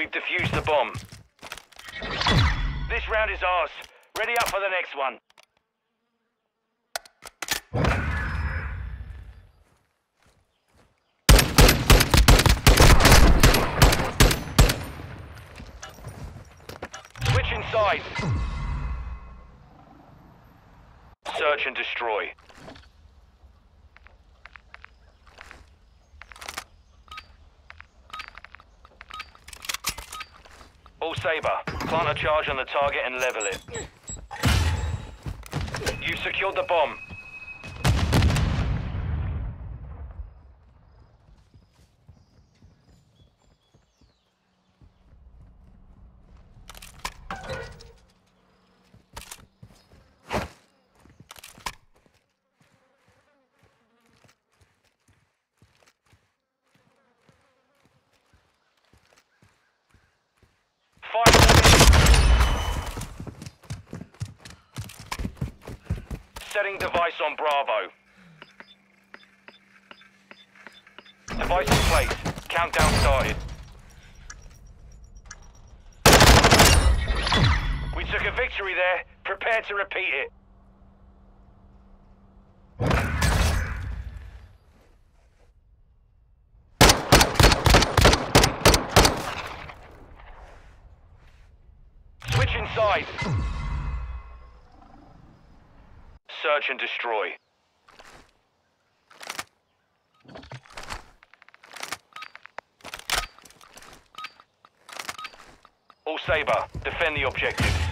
We've defused the bomb. This round is ours. Ready up for the next one. Switch inside. Search and destroy. All Sabre, plant a charge on the target and level it. You've secured the bomb. Setting device on Bravo. Device in place. Countdown started. We took a victory there. Prepare to repeat it. Switch inside. Search and destroy. All Sabre, defend the objective.